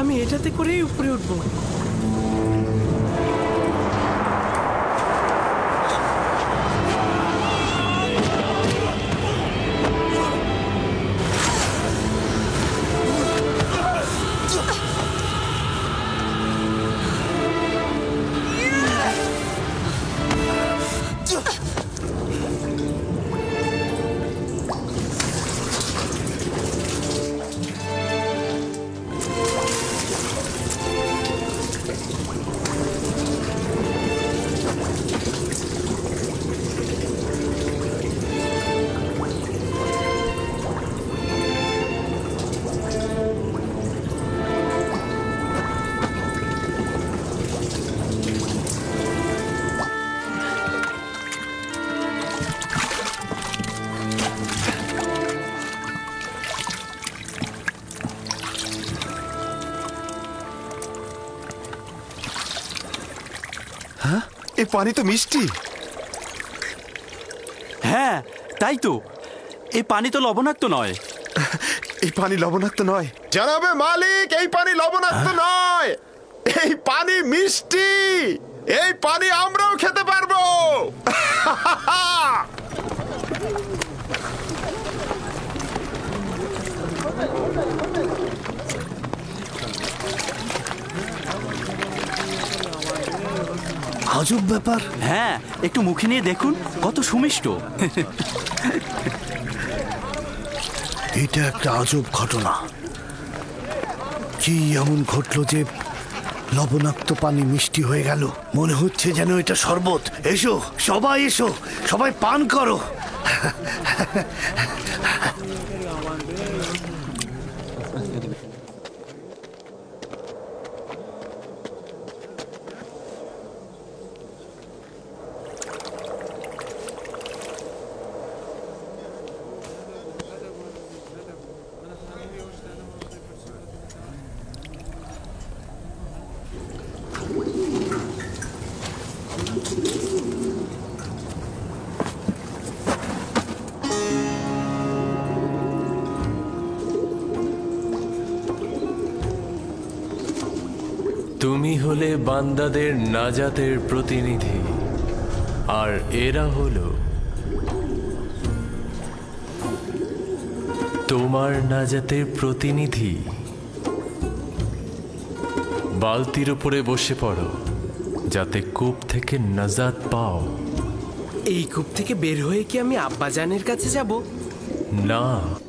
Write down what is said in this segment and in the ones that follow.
আমি এটাতে করেই উপরে উঠবো। এই পানি তো মিষ্টি। হ্যাঁ তাই তো, এই পানি তো লবণাক্ত নয়। এই পানি লবণাক্ত নয় জানাবে মালিক, এই পানি লবণাক্ত নয়, এই পানি মিষ্টি। এই পানি আমরাও খেতে পারবো। আজব ব্যাপার। হ্যাঁ, একটু মুখে নিয়ে দেখুন, কত সুমিষ্ট। এটা একটা আজব ঘটনা। কি এমন ঘটলো যে লবণাক্ত পানি মিষ্টি হয়ে গেল? মনে হচ্ছে যেন এটা শরবত। এসো সবাই, এসো সবাই পান করো। তুমি হলে বান্দাদের নাজাতের প্রতিনিধি, আর এরা হলো তোমার নাজাতের প্রতিনিধি। বালতির উপরে বসে পড়ো, যাতে কূপ থেকে নাজাত পাও। এই কূপ থেকে বের হয়ে কি আমি আব্বাজানের কাছে যাব? না,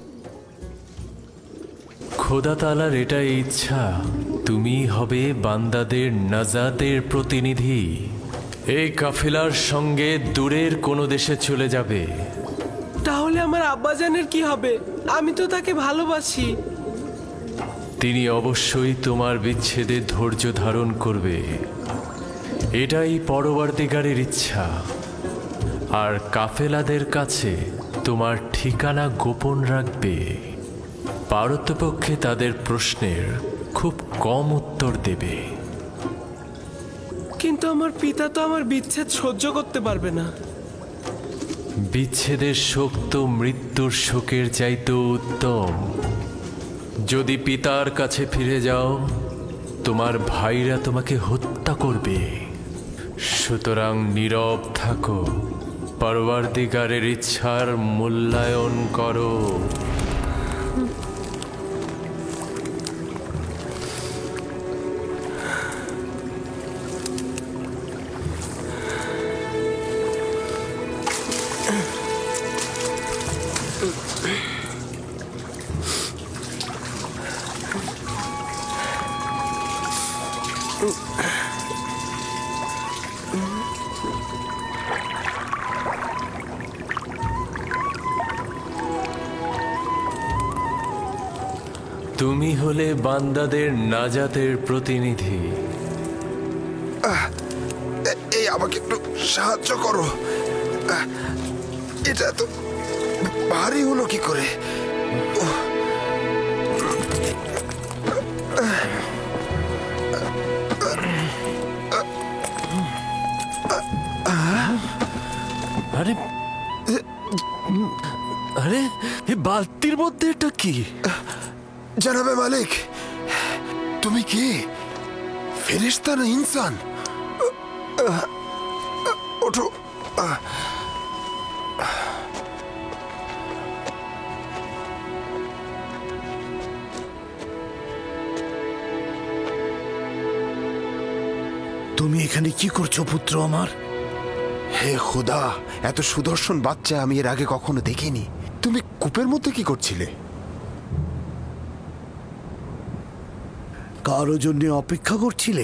খোদা তাআলার এটা ইচ্ছা, তুমি হবে বান্দাদের নাজাতের প্রতিনিধি। এই কাফেলার সঙ্গে দূরের কোনো দেশে চলে যাবে। তাহলে আমার আব্বাজানের কি হবে? আমি তো তাকে ভালোবাসি। তিনি অবশ্যই তোমার বিচ্ছেদে ধৈর্য ধারণ করবে, এটাই পরবর্তীকারের ইচ্ছা। আর কাফেলাদের কাছে তোমার ঠিকানা গোপন রাখবে। পারতপক্ষে তাদের প্রশ্নের খুব কম উত্তর দেবে। কিন্তু আমার পিতা তো আমার বিচ্ছেদ সহ্য করতে পারবে না। বিচ্ছেদের শোক তো মৃত্যুর শোকের চাইতেও উত্তম। যদি পিতার কাছে ফিরে যাও, তোমার ভাইরা তোমাকে হত্যা করবে। সুতরাং নীরব থাকো, পরবর্তীকারের ইচ্ছার মূল্যায়ন করো। তুমি হলে বান্দাদের নাজাতের প্রতিনিধি। এই আমাকে একটু সাহায্য করো। এটা তো ভারী হলো কি করে? আরে আরে, এই বালতির মধ্যে এটা কি? জানাবে মালিক, তুমি কে? ফেরেশতা না ইনসান? ওঠো। তুমি এখানে কি করছো পুত্র আমার? হে খোদা, এত সুদর্শন বাচ্চা আমি এর আগে কখনো দেখিনি। তুমি কূপের মধ্যে কি করছিলে? কারো জন্য অপেক্ষা করছিলে?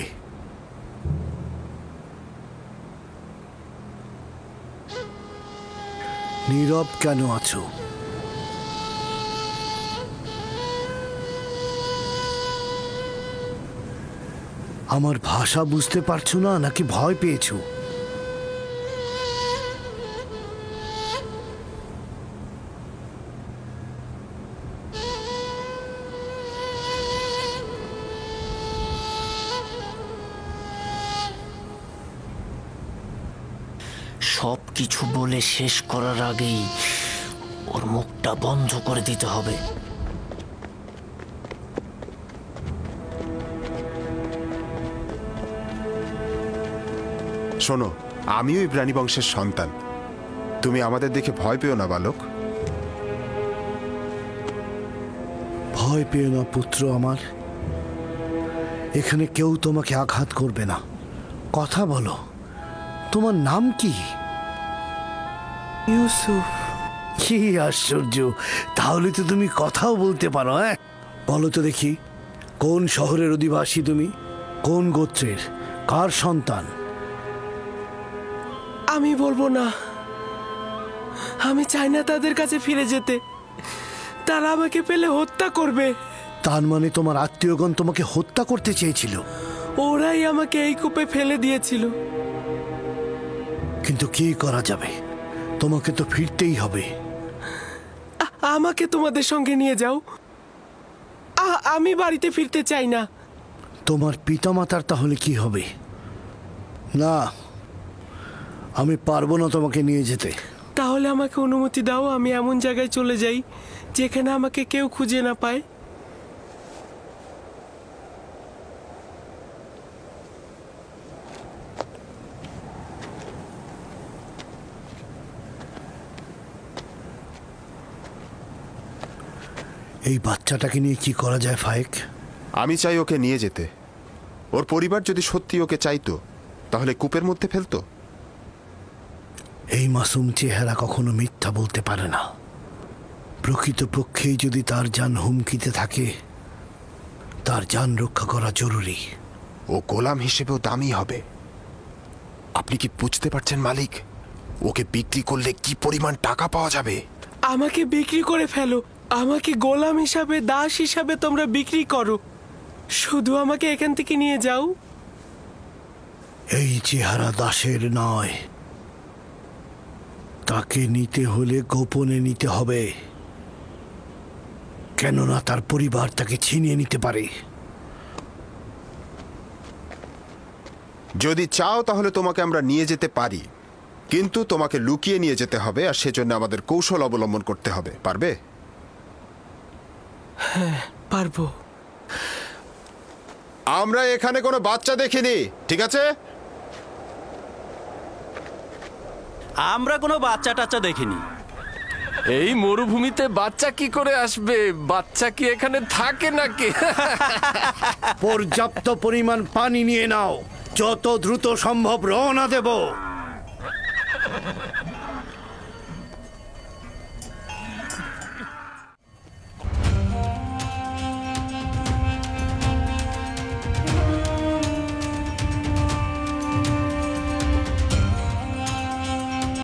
নীরব কেন আছো? আমার ভাষা বুঝতে পারছো না নাকি ভয় পেয়েছো? সব কিছু বলে শেষ করার আগেই ওর মুখটা বন্ধ করে দিতে হবে। শোনো, আমিও ইব্রানি বংশের সন্তান। তুমি আমাদের দেখে ভয় পেও না বালক। ভয় পেও না পুত্র আমার। এখানে কেউ তোমাকে আঘাত করবে না। কথা বলো, তোমার নাম কি? ইউসুফ। কি আশ্চর্য, তাহলে তো তুমি কথাও বলতে পারো। হ্যাঁ, বলো তো দেখি, কোন শহরের অধিবাসী তুমি? কোন গোত্রের? কার সন্তান? আমি বলবো না। আমি চাই না তাদের কাছে ফিরে যেতে। তারা আমাকে পেলে হত্যা করবে। তার মানে তোমার আত্মীয়গণ তোমাকে হত্যা করতে চেয়েছিল? ওরাই আমাকে এই কূপে ফেলে দিয়েছিল। কিন্তু কি করা যাবে, তোমাকে তো ফিরতেই হবে। আমাকে তোমাদের সঙ্গে নিয়ে যাও। আমি বাড়িতে ফিরতে চাই না। তোমার পিতামাতার তাহলে কি হবে? না, আমি পারবো না তোমাকে নিয়ে যেতে। তাহলে আমাকে অনুমতি দাও, আমি এমন জায়গায় চলে যাই যেখানে আমাকে কেউ খুঁজে না পায়। এই বাচ্চাটাকে নিয়ে কি করা যায় ফায়েক? আমি চাই ওকে নিয়ে যেতে। ওর পরিবার যদি সত্যি ওকে চাইতো তাহলে কূপের মধ্যে ফেলতো। এই মাসুম চেহারা কখনো মিথ্যা বলতে পারে না। প্রকৃতপক্ষেই যদি তার জান হুমকিতে থাকে, তার জান রক্ষা করা জরুরি। ও গোলাম হিসেবেও দামি হবে। আপনি কি বুঝতে পারছেন মালিক? ওকে বিক্রি করলে কি পরিমাণ টাকা পাওয়া যাবে? আমাকে বিক্রি করে ফেলো। আমাকে গোলাম হিসাবে, দাস হিসাবে তোমরা বিক্রি করো। শুধু আমাকে এখান থেকে নিয়ে যাও। এই চেহারা দাসের নয়। তাকে নিতে হলে গোপনে নিতে হবে, কেননা তার পরিবার তাকে ছিনিয়ে নিতে পারে। যদি চাও তাহলে তোমাকে আমরা নিয়ে যেতে পারি, কিন্তু তোমাকে লুকিয়ে নিয়ে যেতে হবে, আর সেজন্য আমাদের কৌশল অবলম্বন করতে হবে। পারবে? হ্যাঁ, পারবো। আমরা এখানে কোনো বাচ্চা দেখিনি, ঠিক আছে? আমরা কোনো বাচ্চা টাচ্চা দেখিনি। এই মরুভূমিতে বাচ্চা কি করে আসবে? বাচ্চা কি এখানে থাকে নাকি? পর্যাপ্ত পরিমাণ পানি নিয়ে নাও, যত দ্রুত সম্ভব রওনা দেব।